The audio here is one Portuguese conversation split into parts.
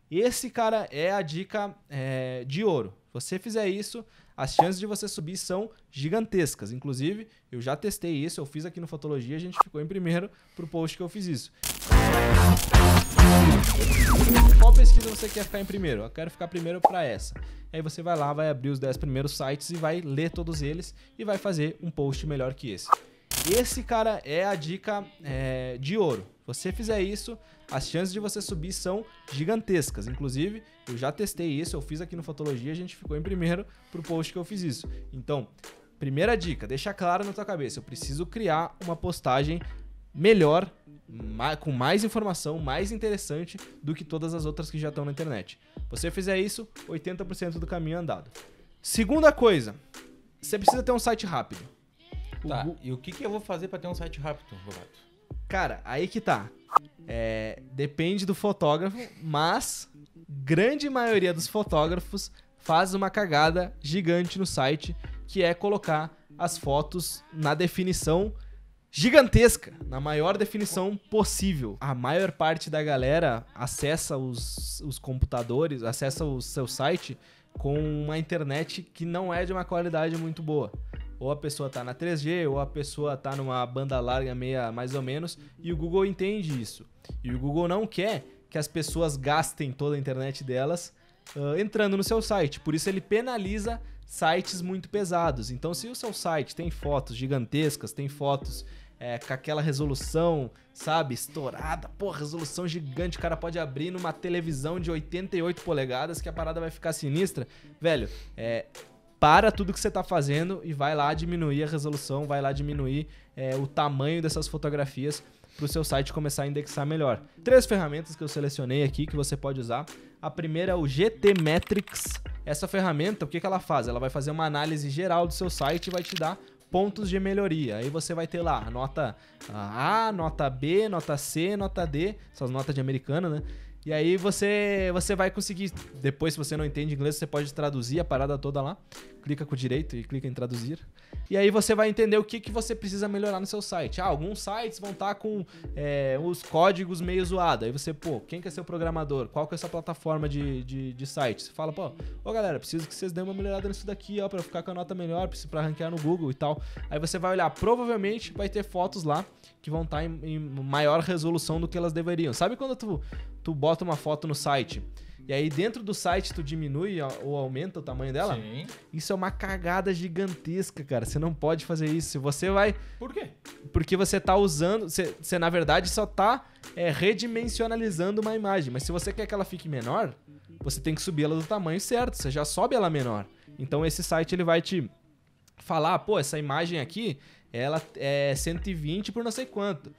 Esse, cara, é a dica de ouro. Se você fizer isso, as chances de você subir são gigantescas. Inclusive, eu já testei isso, eu fiz aqui no Fotologia, a gente ficou em primeiro pro post que eu fiz isso. Qual pesquisa você quer ficar em primeiro? Eu quero ficar primeiro para essa. Aí você vai lá, vai abrir os 10 primeiros sites e vai ler todos eles e vai fazer um post melhor que esse. Esse, cara, é a dica de ouro. Se você fizer isso, as chances de você subir são gigantescas. Inclusive, eu já testei isso, eu fiz aqui no Fotologia, a gente ficou em primeiro pro post que eu fiz isso. Então, primeira dica, deixa claro na tua cabeça, eu preciso criar uma postagem melhor, com mais informação, mais interessante do que todas as outras que já estão na internet. Se você fizer isso, 80% do caminho andado. Segunda coisa, você precisa ter um site rápido. Tá, e o que eu vou fazer para ter um site rápido, Roberto? Cara, aí que tá. Depende do fotógrafo, mas grande maioria dos fotógrafos faz uma cagada gigante no site, que é colocar as fotos na definição gigantesca, na maior definição possível. A maior parte da galera acessa os computadores, acessa o seu site com uma internet que não é de uma qualidade muito boa. Ou a pessoa tá na 3G, ou a pessoa tá numa banda larga meia mais ou menos, e o Google entende isso. E o Google não quer que as pessoas gastem toda a internet delas entrando no seu site. Por isso ele penaliza sites muito pesados. Então, se o seu site tem fotos gigantescas, tem fotos com aquela resolução, sabe, estourada, resolução gigante, o cara pode abrir numa televisão de 88 polegadas que a parada vai ficar sinistra, velho, para tudo que você tá fazendo e vai lá diminuir a resolução, vai lá diminuir o tamanho dessas fotografias para o seu site começar a indexar melhor. 3 ferramentas que eu selecionei aqui que você pode usar. A primeira é o GTmetrix. Essa ferramenta, o que ela faz? Ela vai fazer uma análise geral do seu site e vai te dar pontos de melhoria. Aí você vai ter lá a nota A, nota B, nota C, nota D, essas notas de americana, né? E aí você vai conseguir, depois se você não entende inglês, você pode traduzir a parada toda lá. Clica com o direito e clica em traduzir. E aí você vai entender o que você precisa melhorar no seu site. Alguns sites vão estar com os códigos meio zoados. Aí você, quem que é seu programador? Qual que é essa plataforma de site? Você fala, galera, preciso que vocês dêem uma melhorada nisso daqui, pra eu ficar com a nota melhor, pra ranquear no Google e tal. Aí você vai olhar, provavelmente vai ter fotos lá que vão estar em maior resolução do que elas deveriam. Sabe quando tu bota uma foto no site e aí dentro do site tu diminui ou aumenta o tamanho dela? Sim. Isso é uma cagada gigantesca, cara. Você não pode fazer isso. Você vai... Por quê? Porque você tá usando... Você na verdade só tá redimensionalizando uma imagem. Mas se você quer que ela fique menor, você tem que subir ela do tamanho certo. Você já sobe ela menor. Então esse site ele vai te falar, essa imagem aqui... ela é 120 por não sei quanto.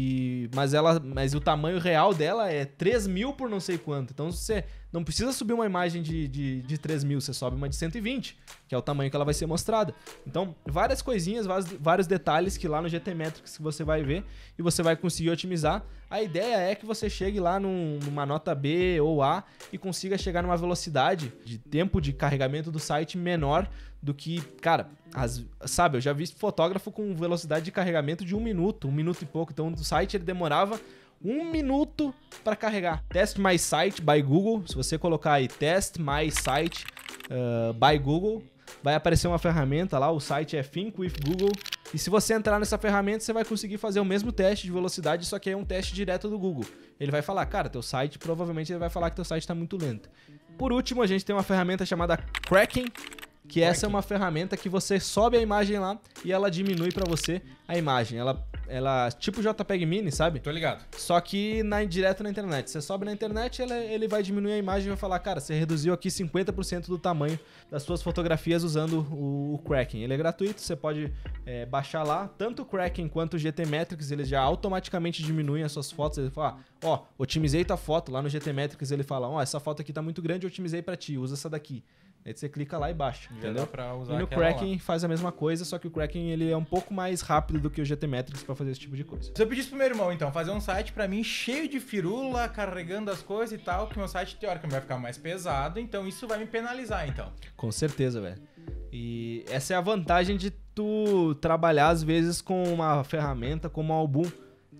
Mas o tamanho real dela é 3.000 por não sei quanto. Então você não precisa subir uma imagem de 3.000, você sobe uma de 120, que é o tamanho que ela vai ser mostrada. Então, várias coisinhas, vários detalhes que lá no GTmetrix você vai ver e você vai conseguir otimizar. A ideia é que você chegue lá numa nota B ou A e consiga chegar numa velocidade de tempo de carregamento do site menor do que, cara, sabe, eu já vi fotógrafo com velocidade de carregamento de 1 minuto e pouco. Então, o site ele demorava 1 minuto para carregar. Test My Site by Google. Se você colocar aí Test My Site by Google, vai aparecer uma ferramenta lá. O site é Think with Google. E se você entrar nessa ferramenta, você vai conseguir fazer o mesmo teste de velocidade, só que é um teste direto do Google. Ele vai falar, cara, teu site, provavelmente ele vai falar que teu site está muito lento. Por último, a gente tem uma ferramenta chamada Cracking, que essa é uma ferramenta que você sobe a imagem lá e ela diminui pra você a imagem. Ela tipo JPEG Mini, sabe? Tô ligado. Só que direto na internet. Você sobe na internet, ele vai diminuir a imagem e vai falar, cara, você reduziu aqui 50% do tamanho das suas fotografias usando o Cracking. Ele é gratuito, você pode baixar lá. Tanto o Cracking quanto o GTmetrix, eles já automaticamente diminuem as suas fotos. Ele fala, otimizei tua foto. Lá no GTmetrix ele fala, essa foto aqui tá muito grande, eu otimizei pra ti, usa essa daqui. Aí você clica lá e baixa, entendeu? Pra usar e no Cracking faz a mesma coisa, só que o Cracking ele é um pouco mais rápido do que o GTmetrix pra fazer esse tipo de coisa. Se eu pedisse pro meu irmão, então, fazer um site pra mim cheio de firula, carregando as coisas e tal, que meu site teoricamente vai ficar mais pesado, então isso vai me penalizar, então. Com certeza, velho. E essa é a vantagem de tu trabalhar, às vezes, com uma ferramenta como o Album,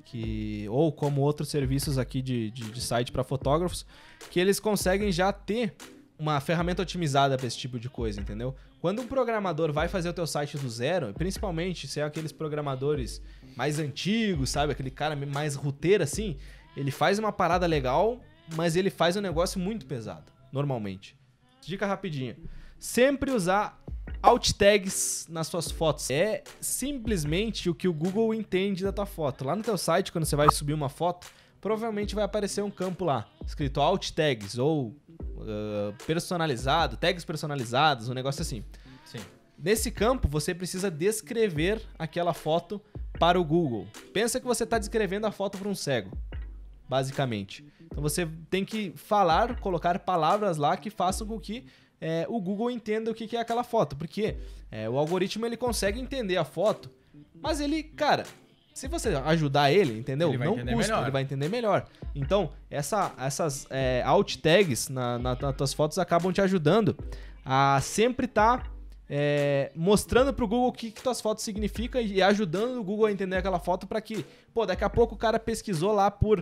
ou como outros serviços aqui de site para fotógrafos, que eles conseguem já ter uma ferramenta otimizada para esse tipo de coisa, entendeu? Quando um programador vai fazer o teu site do zero, principalmente se é aqueles programadores mais antigos, sabe? Aquele cara mais roteiro assim, ele faz uma parada legal, mas ele faz um negócio muito pesado, normalmente. Dica rapidinha. Sempre usar alt tags nas suas fotos. É simplesmente o que o Google entende da tua foto. Lá no teu site, quando você vai subir uma foto, provavelmente vai aparecer um campo lá, escrito alt tags ou personalizado, tags personalizados, um negócio assim. Sim. Nesse campo, você precisa descrever aquela foto para o Google. Pensa que você está descrevendo a foto para um cego, basicamente. Então você tem que colocar palavras lá que façam com que o Google entenda o que é aquela foto. Porque o algoritmo ele consegue entender a foto, mas ele, cara, se você ajudar ele, entendeu? Ele vai entender melhor. Ele vai entender melhor. Então, essas alt tags nas tuas fotos acabam te ajudando a sempre estar mostrando pro Google o que tuas fotos significam e ajudando o Google a entender aquela foto para que, daqui a pouco o cara pesquisou lá por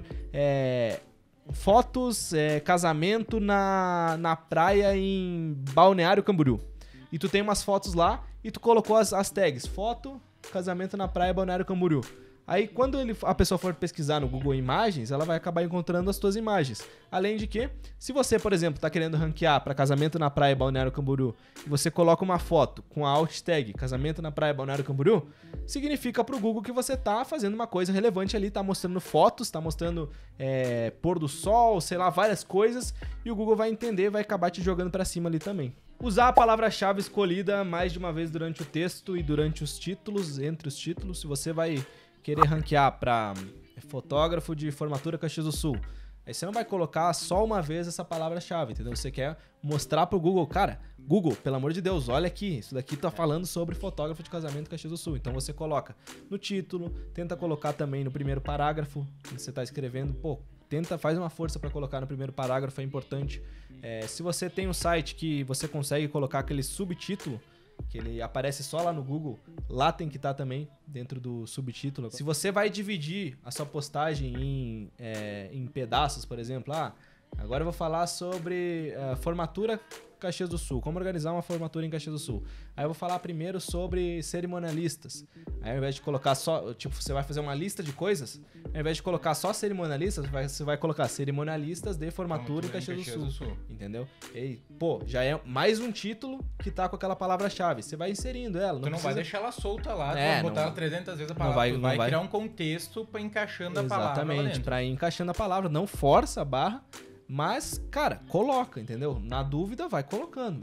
fotos, casamento na praia em Balneário Camboriú. E tu tem umas fotos lá e tu colocou as tags, foto, casamento na praia, Balneário Camboriú. Aí, quando a pessoa for pesquisar no Google Imagens, ela vai acabar encontrando as tuas imagens. Além de que, se você, por exemplo, está querendo ranquear para casamento na praia Balneário Camboriú, e você coloca uma foto com a alt tag casamento na praia Balneário Camboriú, significa para o Google que você está fazendo uma coisa relevante ali, está mostrando fotos, está mostrando pôr do sol, sei lá, várias coisas, e o Google vai entender, vai acabar te jogando para cima ali também. Usar a palavra-chave escolhida mais de uma vez durante o texto e durante os títulos, entre os títulos, se você vai querer ranquear para fotógrafo de formatura Caxias do Sul, aí você não vai colocar só uma vez essa palavra-chave, entendeu? Você quer mostrar pro Google, cara, Google, pelo amor de Deus, olha aqui, isso daqui tá falando sobre fotógrafo de casamento Caxias do Sul. Então você coloca no título, tenta colocar também no primeiro parágrafo, quando você tá escrevendo, faz uma força para colocar no primeiro parágrafo, é importante. Se você tem um site que você consegue colocar aquele subtítulo, que ele aparece só lá no Google, lá tem que estar também dentro do subtítulo. Se você vai dividir a sua postagem em pedaços, por exemplo, agora eu vou falar sobre formatura Caxias do Sul, como organizar uma formatura em Caxias do Sul. Aí eu vou falar primeiro sobre cerimonialistas. Aí ao invés de colocar só, você vai fazer uma lista de coisas, ao invés de colocar só cerimonialistas, você vai colocar cerimonialistas de formatura em Caxias do Sul. Entendeu? E já é mais um título que tá com aquela palavra-chave. Você vai inserindo ela. Tu não vai deixar ela solta lá, tu vai botar ela 300 vezes a palavra. Tu vai criar um contexto pra encaixando a palavra. Exatamente, pra ir encaixando a palavra. Não força a barra. Mas, cara, coloca, entendeu? Na dúvida, vai colocando.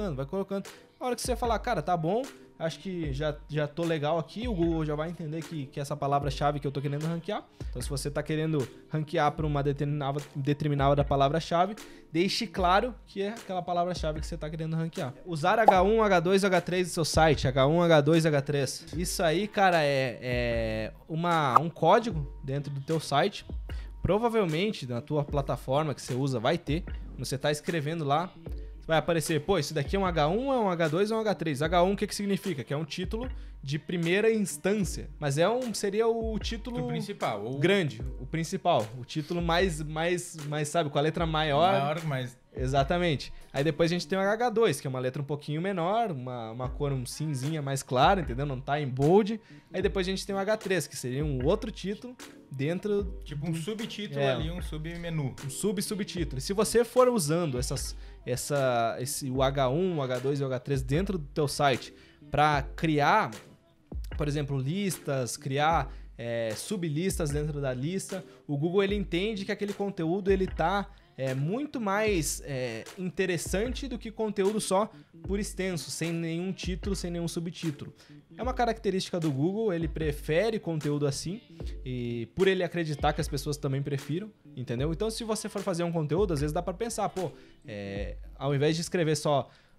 A hora que você falar, cara, tá bom, acho que já tô legal aqui, o Google já vai entender que essa palavra-chave que eu tô querendo ranquear. Então, se você tá querendo ranquear para uma determinada palavra-chave, deixe claro que é aquela palavra-chave que você tá querendo ranquear. Usar H1, H2 e H3 do seu site, H1, H2 e H3. Isso aí, cara, é um código dentro do teu site. Provavelmente na tua plataforma que você usa vai ter, quando você está escrevendo lá, vai aparecer, isso daqui é um H1, é um H2 ou é um H3. H1 o que significa? Que é um título de primeira instância, mas seria o título principal, grande, o principal, o título mais sabe, com a letra maior. Exatamente. Aí depois a gente tem o H2, que é uma letra um pouquinho menor, uma cor cinzinha mais clara, entendeu? Não tá em bold. Aí depois a gente tem o H3, que seria um outro título dentro... Tipo um subtítulo ali, um submenu. Um subtítulo. E se você for usando o H1, o H2 e o H3 dentro do teu site para criar, por exemplo, listas, criar sublistas dentro da lista, o Google ele entende que aquele conteúdo ele tá muito mais interessante do que conteúdo só por extenso, sem nenhum título, sem nenhum subtítulo. É uma característica do Google, ele prefere conteúdo assim, e por ele acreditar que as pessoas também prefiram, entendeu? Então, se você for fazer um conteúdo, às vezes dá para pensar, ao invés de escrever só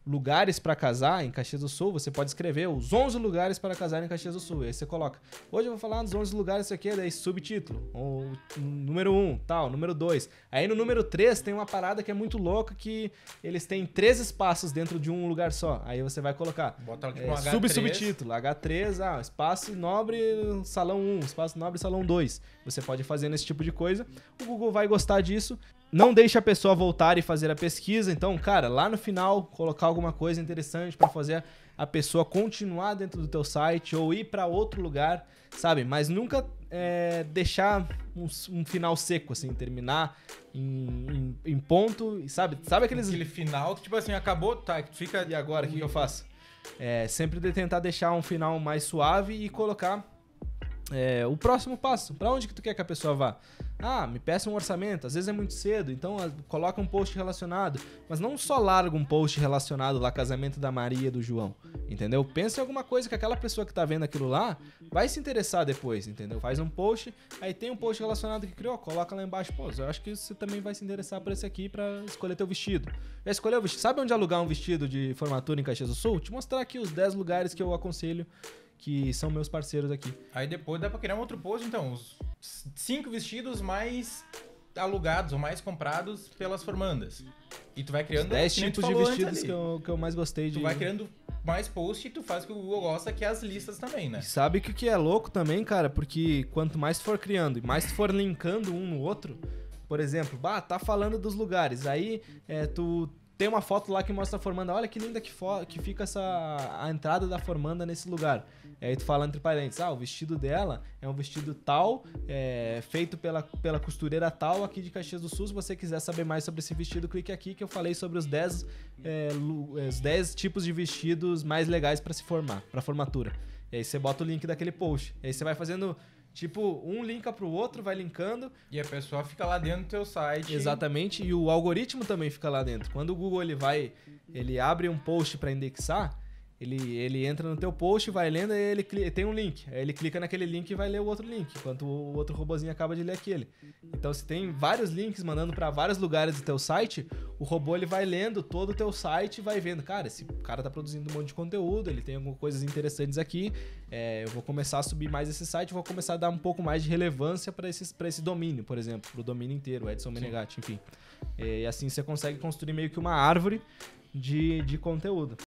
lugares para casar em Caxias do Sul, você pode escrever os 11 lugares para casar em Caxias do Sul. E aí você coloca, hoje eu vou falar dos 11 lugares, isso aqui, daí subtítulo, ou número 1, tal, número 2. Aí no número 3 tem uma parada que é muito louca, que eles têm 3 espaços dentro de um lugar só. Aí você vai colocar Bota tipo um H3. subtítulo, H3, espaço nobre, salão 1, espaço nobre, salão 2. Você pode fazer esse tipo de coisa. O Google vai gostar disso. Não deixe a pessoa voltar e fazer a pesquisa. Então, cara, lá no final, colocar alguma coisa interessante para fazer a pessoa continuar dentro do teu site ou ir para outro lugar, sabe? Mas nunca deixar um final seco, assim, terminar em ponto, sabe? Sabe Aquele final que, tipo assim, acabou, tá, fica... E agora, o que eu faço? Sempre tentar deixar um final mais suave e colocar o próximo passo. Pra onde que tu quer que a pessoa vá? Me peça um orçamento. Às vezes é muito cedo, então coloca um post relacionado. Mas não só larga um post relacionado lá, casamento da Maria e do João, entendeu? Pensa em alguma coisa que aquela pessoa que tá vendo aquilo lá vai se interessar depois, entendeu? Faz um post, aí tem um post relacionado que criou, coloca lá embaixo. Pô, eu acho que você também vai se interessar por esse aqui pra escolher teu vestido. Já escolheu o vestido? Sabe onde alugar um vestido de formatura em Caxias do Sul? Te mostrar aqui os 10 lugares que eu aconselho, que são meus parceiros aqui. Aí depois dá pra criar um outro post, então, os 5 vestidos mais alugados ou mais comprados pelas formandas. E tu vai criando... 10 tipos de vestidos que eu mais gostei de... Tu vai criando mais post e tu faz o que o Google gosta, que é as listas também, né? E sabe o que é louco também, cara? Porque quanto mais tu for criando e mais tu for linkando um no outro, por exemplo, tá falando dos lugares, aí tu... Tem uma foto lá que mostra a formanda. Olha que linda que fica a entrada da formanda nesse lugar. E aí tu fala entre parênteses, o vestido dela é um vestido tal, feito pela costureira tal aqui de Caxias do Sul. Se você quiser saber mais sobre esse vestido, clique aqui que eu falei sobre os 10 tipos de vestidos mais legais para se formar, para formatura. E aí você bota o link daquele post. E aí você vai fazendo... Tipo, um linka pro outro, vai linkando. E a pessoa fica lá dentro do teu site. Exatamente, e o algoritmo também fica lá dentro. Quando o Google ele abre um post para indexar, ele entra no teu post, vai lendo, e ele tem um link. Aí ele clica naquele link e vai ler o outro link, enquanto o outro robozinho acaba de ler aquele. Então, se tem vários links mandando para vários lugares do teu site, o robô ele vai lendo todo o teu site e vai vendo, cara, esse cara tá produzindo um monte de conteúdo, ele tem algumas coisas interessantes aqui, eu vou começar a subir mais esse site, vou começar a dar um pouco mais de relevância para esse domínio, por exemplo, pro domínio inteiro, Edson Menegatti, enfim. E assim você consegue construir meio que uma árvore de conteúdo.